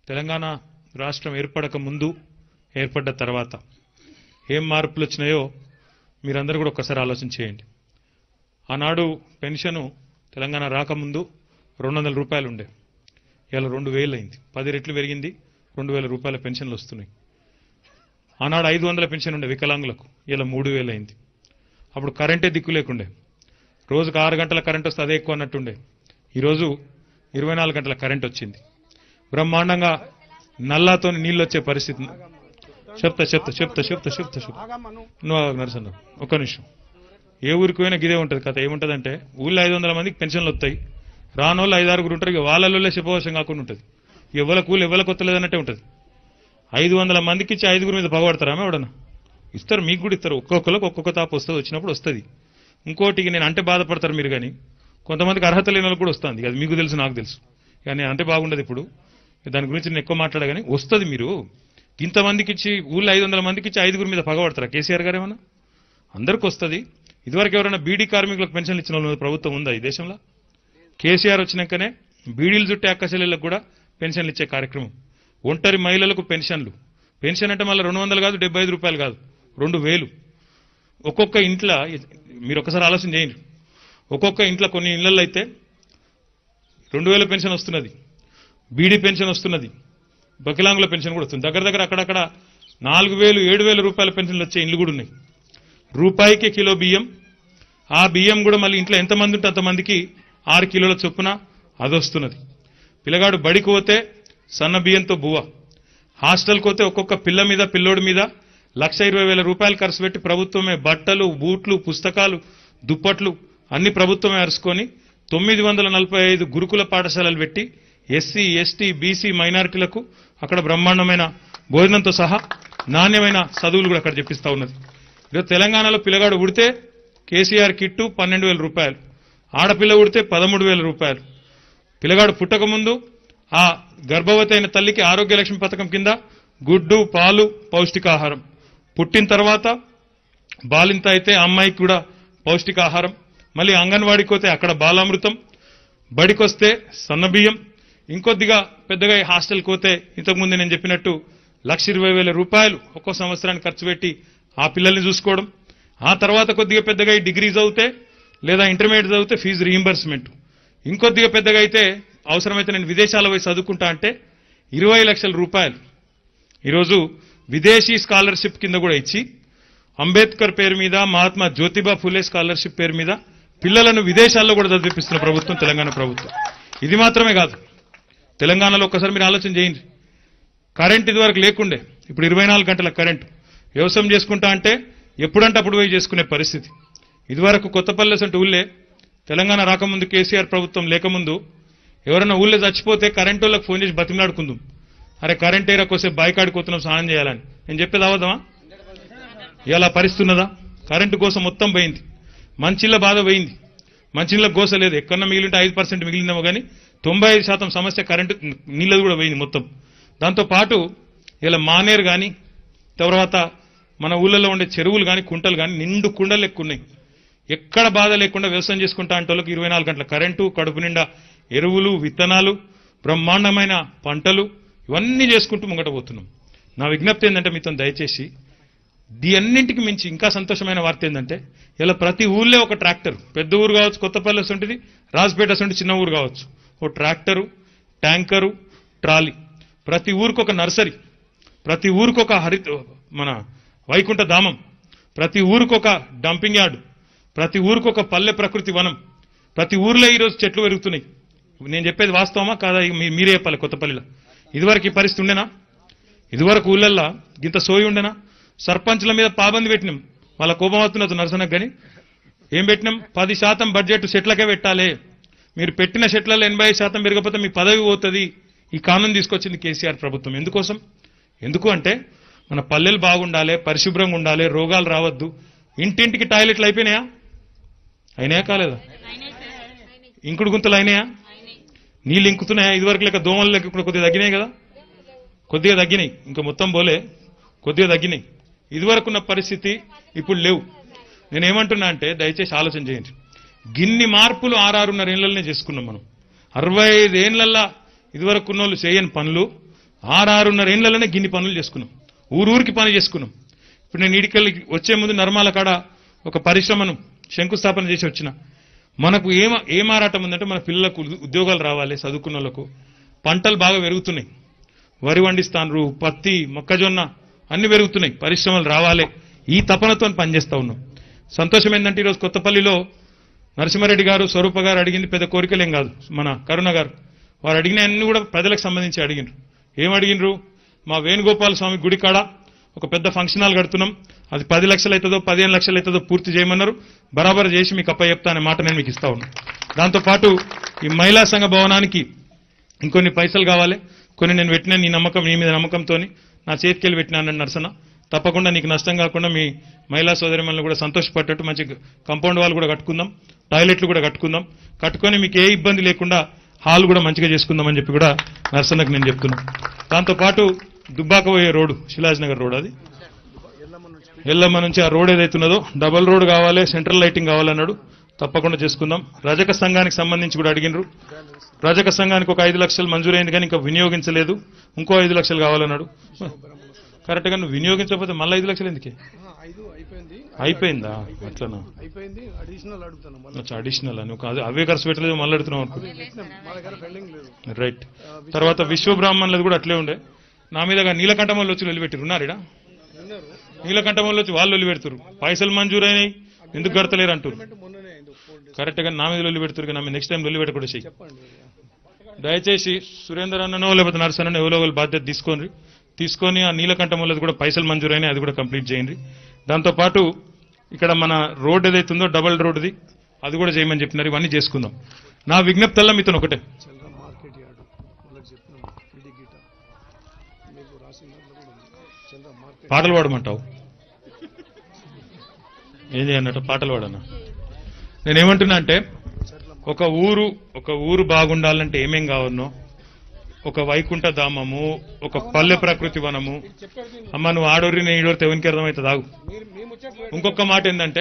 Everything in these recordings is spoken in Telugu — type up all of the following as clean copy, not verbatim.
తెలంగాణ రాష్ట్రం ఏర్పడక ముందు ఏర్పడ్డ తర్వాత ఏం మార్పులు వచ్చినాయో మీరందరూ కూడా ఒక్కసారి ఆలోచన చేయండి. ఆనాడు పెన్షన్ తెలంగాణ రాకముందు 200 రూపాయలు ఉండే, ఇలా 2000 అయింది. 10 రెట్లు పెరిగింది. 2000 రూపాయల పెన్షన్లు వస్తున్నాయి. ఆనాడు 500 పెన్షన్ ఉండే వికలాంగులకు, ఇలా 3000 అయింది. అప్పుడు కరెంటే దిక్కు లేకుండే, రోజుకు 6 గంటల కరెంట్ వస్తే అదే ఎక్కువ అన్నట్టుండే. ఈరోజు 24 గంటల కరెంట్ వచ్చింది. బ్రహ్మాండంగా నల్లాతో నీళ్ళు వచ్చే పరిస్థితి. చెప్తా నువ్వు నరసన్న ఒక్క నిమిషం. ఏ ఊరికి పోయినా గిదే ఉంటుంది కథ. ఏముంటుందంటే ఊళ్ళో 500 మందికి పెన్షన్లు వస్తాయి, రానోళ్ళు 5-6 ఉంటారు, ఇక వాళ్ళలో శుభవశం కాకుండా ఉంటుంది. ఎవరికి ఊళ్ళు ఎవరికి వస్తలేదన్నట్టే ఉంటుంది. 500 మందికి ఇచ్చి 5గురి మీద పగబడతారా ఎవడన్నా? ఇస్తారు, మీకు కూడా ఇస్తారు. ఒక్కొక్కరికి ఒక్కొక్క తాపు వస్తుంది, వచ్చినప్పుడు వస్తుంది. ఇంకోటికి నేను అంటే బాధపడతారు మీరు, కానీ కొంతమందికి అర్హత లేని వాళ్ళకి కూడా వస్తుంది. అది మీకు తెలుసు, నాకు తెలుసు. కానీ అంటే బాగుండదు. ఇప్పుడు దాని గురించి నేను ఎక్కువ మాట్లాడా, కానీ వస్తుంది. మీరు ఇంతమందికి ఇచ్చి ఊళ్ళో 500 మందికి ఇచ్చి 5గురి మీద పగబడతారా? కేసీఆర్ గారు ఏమన్నా? అందరికి వస్తుంది. ఇదివరకు ఎవరైనా బీడీ కార్మికులకు పెన్షన్లు ఇచ్చిన వాళ్ళు ప్రభుత్వం ఉందా ఈ దేశంలో? కేసీఆర్ వచ్చినాకనే బీడీలు చుట్టే అక్కచెల్లెళ్ళకు కూడా పెన్షన్లు ఇచ్చే కార్యక్రమం. ఒంటరి మహిళలకు పెన్షన్లు. పెన్షన్ అంటే మళ్ళీ 200 కాదు, 75 రూపాయలు కాదు, 2000. ఒక్కొక్క ఇంట్లో మీరు ఒకసారి ఆలోచన చేయండి. ఒక్కొక్క ఇంట్లో కొన్ని ఇళ్లలో అయితే 2000 పెన్షన్ వస్తున్నది, బీడీ పెన్షన్ వస్తున్నది, వికలాంగుల పెన్షన్ కూడా వస్తుంది. దగ్గర దగ్గర అక్కడక్కడ 4000, 7000 రూపాయల పెన్షన్లు వచ్చే ఇళ్లు కూడా ఉన్నాయి. రూపాయికి కిలో బియ్యం. ఆ బియ్యం కూడా మళ్ళీ ఇంట్లో ఎంతమంది ఉంటే అంతమందికి 6 కిలోల చొప్పున అది వస్తున్నది. పిల్లగాడు బడికి పోతే సన్న బియ్యంతో బువ్వ. హాస్టల్కి పోతే ఒక్కొక్క పిల్ల మీద పిల్లోడి మీద 1,20,000 రూపాయలు ఖర్చు పెట్టి ప్రభుత్వమే బట్టలు, బూట్లు, పుస్తకాలు, దుప్పట్లు అన్ని ప్రభుత్వమే అరుచుకొని 945 గురుకుల పాఠశాలలు పెట్టి ఎస్సీ, ఎస్టీ, బీసీ మైనారిటీలకు అక్కడ బ్రహ్మాండమైన భోజనంతో సహా నాణ్యమైన చదువులు కూడా అక్కడ చెప్పిస్తా ఉన్నది. ఈరోజు తెలంగాణలో పిల్లగాడు ఉడితే కేసీఆర్ కిట్టు 12,000 రూపాయలు, ఆడపిల్ల ఉడితే 13,000 రూపాయలు. పిల్లగాడు పుట్టకముందు ఆ గర్భవతి అయిన తల్లికి ఆరోగ్యలక్ష్మి పథకం కింద గుడ్డు, పాలు, పౌష్టికాహారం. పుట్టిన తర్వాత బాలింత అయితే అమ్మాయికి కూడా పౌష్టికాహారం. మళ్ళీ అంగన్వాడికి పోతే అక్కడ బాలామృతం, బడికొస్తే సన్నబియ్యం. ఇంకొద్దిగా పెద్దగా హాస్టల్కి పోతే ఇంతకుముందు నేను చెప్పినట్టు 1,20,000 రూపాయలు ఒక్కో సంవత్సరానికి ఖర్చు పెట్టి ఆ పిల్లల్ని చూసుకోవడం. ఆ తర్వాత కొద్దిగా పెద్దగా డిగ్రీ చదివితే లేదా ఇంటర్మీడియట్ చదివితే ఫీజు రీయింబర్స్మెంట్. ఇంకొద్దిగా పెద్దగా అయితే అవసరమైతే నేను విదేశాల పోయి చదువుకుంటా అంటే 20 లక్షల రూపాయలు ఈరోజు విదేశీ స్కాలర్షిప్ కింద కూడా ఇచ్చి, అంబేద్కర్ పేరు మీద, మహాత్మా జ్యోతిబా ఫులే స్కాలర్షిప్ పేరు మీద పిల్లలను విదేశాల్లో కూడా చదివిపిస్తున్న ప్రభుత్వం తెలంగాణ ప్రభుత్వం. ఇది మాత్రమే కాదు, తెలంగాణలో ఒక్కసారి మీరు ఆలోచన చేయండి. కరెంట్ ఇదివరకు లేకుండే, ఇప్పుడు 24 గంటల కరెంటు. వ్యవసాయం చేసుకుంటా అంటే ఎప్పుడంటే అప్పుడు పోయి చేసుకునే పరిస్థితి. ఇదివరకు కొత్తపల్లె అంటే ఊళ్ళే తెలంగాణ రాకముందు, కేసీఆర్ ప్రభుత్వం లేకముందు ఎవరైనా ఊళ్ళో చచ్చిపోతే కరెంటు వాళ్ళకి ఫోన్ చేసి బతిమలాడుకుందాం, అరే కరెంట్ ఏరా కోసే బాయికాడికి పోతున్నాం స్నానం చేయాలని. నేను చెప్పేది అవద్దమా? ఇలా పరిస్థితున్నదా? కరెంటు కోసం మొత్తం పోయింది. మంచిళ్ళ బాధ పోయింది. మంచిళ్ళకు గోస లేదు. ఎక్కడన్నా మిగిలింటే 5% మిగిలిందేమో కానీ 95% సమస్య కరెంటు నీళ్ళది కూడా పోయింది మొత్తం. దాంతోపాటు ఇలా మానేరు కానీ, తర్వాత మన ఊళ్ళలో ఉండే చెరువులు కానీ, కుంటలు కానీ నిండు కుండలు ఎక్కున్నాయి. ఎక్కడ బాధ లేకుండా వ్యవసాయం చేసుకుంటా అంటే వాళ్ళకి 24 గంటల కరెంటు, కడుపు నిండా ఎరువులు, విత్తనాలు, బ్రహ్మాండమైన పంటలు, ఇవన్నీ చేసుకుంటూ ముంగటపోతున్నాం. నా విజ్ఞప్తి ఏంటంటే మీతో దయచేసి దీ అన్నింటికి మించి ఇంకా సంతోషమైన వార్త ఏంటంటే ఇలా ప్రతి ఊళ్ళో ఒక ట్రాక్టర్, పెద్ద ఊరు కావచ్చు, కొత్తపల్లి ఉంటుంది, రాజపేట ఉంటుంది, చిన్న ఊరు కావచ్చు, ఓ ట్రాక్టరు, ట్యాంకరు, ట్రాలీ. ప్రతి ఊరికి ఒక నర్సరీ, ప్రతి ఊరికి ఒక మన వైకుంఠ ధామం, ప్రతి ఊరికి ఒక డంపింగ్ యార్డు, ప్రతి ఊరికి ఒక పల్లె ప్రకృతి వనం. ప్రతి ఊర్లో ఈరోజు చెట్లు పెరుగుతున్నాయి. నేను చెప్పేది వాస్తవమా కాదా? మీరే చెప్పాలి. కొత్తపల్లిలో ఇదివరకు ఈ పరిస్థితి ఉండేనా? ఇదివరకు ఊళ్ళల్లో ఇంత సోయి ఉండేనా? సర్పంచ్ల మీద పాబంది పెట్టినాం. వాళ్ళ కోపం అవుతున్నది నరసనకు. కానీ ఏం పెట్టినాం? 10% బడ్జెట్ చెట్లకే పెట్టాలి. మీరు పెట్టిన చెట్లలో 85% పెరగకపోతే మీ పదవి పోతుంది. ఈ కానూన్ తీసుకొచ్చింది కేసీఆర్ ప్రభుత్వం. ఎందుకోసం? ఎందుకు అంటే మన పల్లెలు బాగుండాలి, పరిశుభ్రంగా ఉండాలి, రోగాలు రావద్దు. ఇంటింటికి టాయిలెట్లు అయిపోయినాయా? అయినాయా కాలేదా? ఇంకుడు గుంతలు అయినాయా? నీళ్ళు ఇంకుతున్నాయా? ఇదివరకు లేక దోమలు లేక ఇప్పుడు కొద్దిగా తగ్గినాయి కదా, కొద్దిగా తగ్గినాయి. ఇంకా మొత్తం పోలే, కొద్దిగా తగ్గినాయి. ఇదివరకున్న పరిస్థితి ఇప్పుడు లేవు. నేనేమంటున్నా అంటే దయచేసి ఆలోచన చేయండి. గిన్ని మార్పులు 6-6.5 ఏళ్లనే చేసుకున్నాం మనం. 65 ఏళ్లల్లా ఇదివరకు ఉన్నోళ్ళు చేయని పనులు 6-6.5 ఏళ్లలోనే గిన్ని పనులు చేసుకున్నాం. ఊరూరికి పని చేసుకున్నాం. ఇప్పుడు నేను ఈడికెళ్ళి వచ్చే ముందు నర్మాల కాడ ఒక పరిశ్రమను శంకుస్థాపన చేసి వచ్చిన. మనకు ఏం ఆరాటం ఉందంటే మన పిల్లలకు ఉద్యోగాలు రావాలి, చదువుకున్న వాళ్ళకు. పంటలు బాగా పెరుగుతున్నాయి. వరి వండిస్తాన్రు, పత్తి, మొక్కజొన్న అన్ని పెరుగుతున్నాయి. పరిశ్రమలు రావాలి, ఈ తపనతో పనిచేస్తా ఉన్నాం. సంతోషం ఏంటంటే ఈరోజు కొత్తపల్లిలో నరసింహారెడ్డి గారు, స్వరూప గారు అడిగింది పెద్ద కోరికలేం కాదు. మన కరుణ గారు వారు అడిగిన అన్ని కూడా ప్రజలకు సంబంధించి అడిగినారు. ఏం అడిగినరు? మా వేణుగోపాల స్వామి గుడి కాడ ఒక పెద్ద ఫంక్షన్ హాల్ కడుతున్నాం, అది 10 లక్షలు అవుతుందో 15 లక్షలు అవుతుందో పూర్తి చేయమన్నారు. బరాబర్ చేసి మీకు చెప్తా అనే మాట నేను మీకు ఇస్తా ఉన్నాను. దాంతోపాటు ఈ మహిళా సంఘ భవనానికి ఇంకొన్ని పైసలు కావాలి. కొన్ని నేను పెట్టిన నీ మీద నమ్మకంతో నా చేతికెళ్ళి పెట్టినానని నరసన. తప్పకుండా నీకు నష్టం కాకుండా మీ మహిళా సోదరిమణులు కూడా సంతోషపడ్డట్టు మంచి కాంపౌండ్ వాల్ కూడా కట్టుకుందాం, టాయిలెట్లు కూడా కట్టుకుందాం. కట్టుకొని మీకు ఏ ఇబ్బంది లేకుండా హాల్ కూడా మంచిగా చేసుకుందామని చెప్పి కూడా నరసన్నకు నేను చెప్తున్నాను. దాంతోపాటు దుబ్బాక పోయే రోడ్డు, శిలాజ్ నగర్ రోడ్, అది ఎల్లమ్మ నుంచి ఆ రోడ్ ఏదైతున్నదో డబుల్ రోడ్ కావాలి, సెంట్రల్ లైటింగ్ కావాలన్నాడు. తప్పకుండా చేసుకుందాం. రజక సంఘానికి సంబంధించి కూడా అడిగినరు. రజక సంఘానికి ఒక 5 లక్షలు మంజూరైంది కానీ ఇంకా వినియోగించలేదు. ఇంకో 5 లక్షలు కావాలన్నాడు. కరెక్ట్ గా నువ్వు వినియోగించకపోతే మళ్ళీ 5 లక్షలు ఎందుకే? అయిపోయిందా? అట్లనా? అడిషనల్ అని అవే ఖర్చు పెట్టలేదు, మళ్ళీ అడుగుతున్నావు అనుకో. రైట్. తర్వాత విశ్వబ్రాహ్మణులది కూడా అట్లే ఉండే. నా మీదగా నీలకంఠం వాళ్ళు వచ్చి వదిలిపెట్టారు. ఉన్నారిడా నీలకంఠం వాళ్ళు వచ్చి వాళ్ళు వదిలిపెడుతురు. పైసలు మంజూరైనాయి, ఎందుకు కడతలేరు అంటారు. కరెక్ట్ గా నా మీద వదిలిపెడుతురు. నా మీద నెక్స్ట్ టైం వదిలిపెట్టకూడదు చెయ్యి. దయచేసి సురేందర్ అన్ననో లేకపోతే నరసన్నో ఎవరో వాళ్ళు బాధ్యత తీసుకొని ఆ నీలకంఠం వాళ్ళది కూడా పైసలు మంజూరైనాయి, అది కూడా కంప్లీట్ చేయండి. దాంతోపాటు ఇక్కడ మన రోడ్ ఏదైతుందో డబుల్ రోడ్ది అది కూడా చేయమని చెప్పినారు. ఇవన్నీ చేసుకుందాం. నా విజ్ఞప్తల్లా మీతో ఒకటే, పాటలు పాడమంటావు? ఏం చేయన్నట్టు పాటలు పాడన్నా? నేనేమంటున్నా అంటే ఒక ఊరు బాగుండాలంటే ఏమేం కావన్నో, ఒక వైకుంఠ ధామము, ఒక పల్లె ప్రకృతి వనము. అమ్మ నువ్వు ఆడోరి నేను ఈడోరితే ఎవరికి అర్థమవుతుంది? ఆగు. ఇంకొక మాట ఏంటంటే,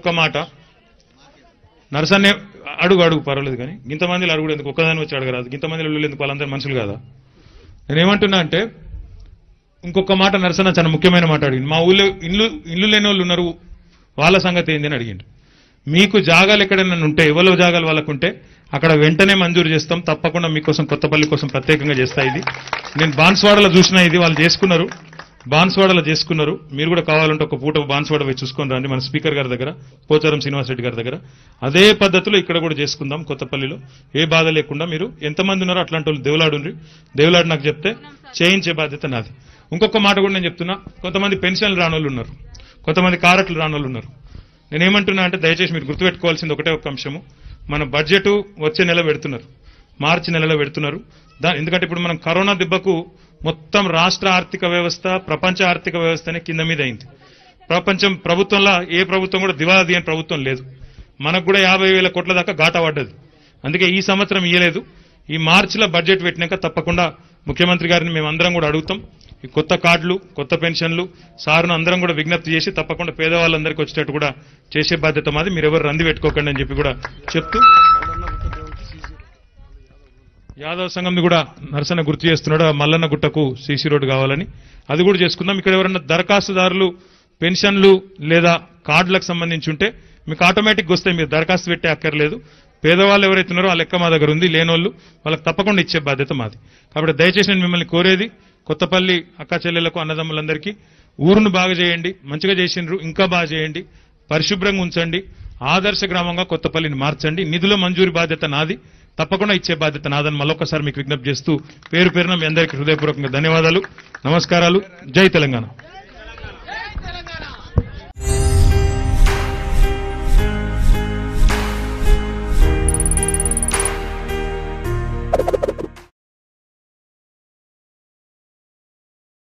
నరసన్నే అడుగు పర్వాలేదు కానీ ఇంతమందిలో అడుగుడు ఎందుకు? ఒక్కదాన్ని వచ్చి అడగరాదు. ఇంతమందిలో ఎందుకు? వాళ్ళందరూ మనుషులు కాదా? నేనేమంటున్నా అంటే ఇంకొక మాట నరసన్న చాలా ముఖ్యమైన మాట అడిగింది. మా ఊళ్ళో ఇల్లు లేని వాళ్ళు ఉన్నారు, వాళ్ళ సంగతి ఏంది అని అడిగిండు. మీకు జాగాలు ఎక్కడైనా ఉంటే, ఎవరో జాగాలు వాళ్ళకుంటే అక్కడ వెంటనే మంజూరు చేస్తాం. తప్పకుండా మీకోసం కొత్తపల్లి కోసం ప్రత్యేకంగా చేస్తా. ఇది నేను బాన్స్వాడలో చూసినా, ఇది వాళ్ళు చేసుకున్నారు, బాన్స్వాడలో చేసుకున్నారు. మీరు కూడా కావాలంటే ఒక పూట బాన్స్వాడ పోయి చూసుకొని రండి, మన స్పీకర్ గారి దగ్గర, పోచారం శ్రీనివాసరెడ్డి గారి దగ్గర. అదే పద్ధతిలో ఇక్కడ కూడా చేసుకుందాం కొత్తపల్లిలో, ఏ బాధ లేకుండా. మీరు ఎంతమంది ఉన్నారో అట్లాంటి వాళ్ళు దేవులాడు నాకు చెప్తే చేయించే బాధ్యత నాది. ఇంకొక మాట కూడా నేను చెప్తున్నా, కొంతమంది పెన్షన్లు రానోళ్ళు ఉన్నారు, కొంతమంది కారట్లు రానోళ్ళు ఉన్నారు. నేనేమంటున్నా అంటే దయచేసి మీరు గుర్తుపెట్టుకోవాల్సింది ఒకటే ఒక అంశము. మన బడ్జెట్ వచ్చే నెల పెడుతున్నారు, మార్చి నెలలో పెడుతున్నారు. ఎందుకంటే ఇప్పుడు మనం కరోనా దెబ్బకు మొత్తం రాష్ట్ర ఆర్థిక వ్యవస్థ, ప్రపంచ ఆర్థిక వ్యవస్థనే కింద మీద అయింది. ప్రభుత్వంలో ఏ ప్రభుత్వం కూడా దివాలా తీయని ప్రభుత్వం లేదు. మనకు కూడా 50,000 కోట్ల దాకా గాటా పడ్డది. అందుకే ఈ సంవత్సరం ఇయ్యలేదు. ఈ మార్చిలో బడ్జెట్ పెట్టినాక తప్పకుండా ముఖ్యమంత్రి గారిని మేమందరం కూడా అడుగుతాం. ఈ కొత్త కార్డులు, కొత్త పెన్షన్లు సార్ను అందరం కూడా విజ్ఞప్తి చేసి తప్పకుండా పేదవాళ్ళందరికీ వచ్చేటట్టు కూడా చేసే బాధ్యత మాది. మీరెవరు రంది పెట్టుకోకండి అని చెప్పి కూడా చెప్తూ, యాదవ్ సంఘంని కూడా నరసన్న గుర్తు చేస్తున్నాడు. మల్లన్న గుట్టకు సీసీ రోడ్డు కావాలని, అది కూడా చేసుకుందాం. ఇక్కడ ఎవరన్నా దరఖాస్తుదారులు పెన్షన్లు లేదా కార్డులకు సంబంధించి ఉంటే మీకు ఆటోమేటిక్గా వస్తాయి, మీరు దరఖాస్తు పెట్టే అక్కర్లేదు. పేదవాళ్ళు ఎవరైతే ఉన్నారో ఆ లెక్క మా దగ్గర ఉంది, లేనోళ్ళు వాళ్ళకి తప్పకుండా ఇచ్చే బాధ్యత మాది. కాబట్టి దయచేసి నేను మిమ్మల్ని కోరేది, కొత్తపల్లి అక్క చెల్లెళ్లకు, అన్నదమ్ములందరికీ ఊరును బాగా చేయండి. మంచిగా చేసిండ్రు, ఇంకా బాగా చేయండి, పరిశుభ్రంగా ఉంచండి, ఆదర్శ గ్రామంగా కొత్తపల్లిని మార్చండి. నిధుల మంజూరు బాధ్యత నాది, తప్పకుండా ఇచ్చే బాధ్యత నాదని మళ్ళొక్కసారి మీకు విజ్ఞప్తి చేస్తూ పేరున మీ అందరికీ హృదయపూర్వకంగా ధన్యవాదాలు, నమస్కారాలు. జై తెలంగాణ.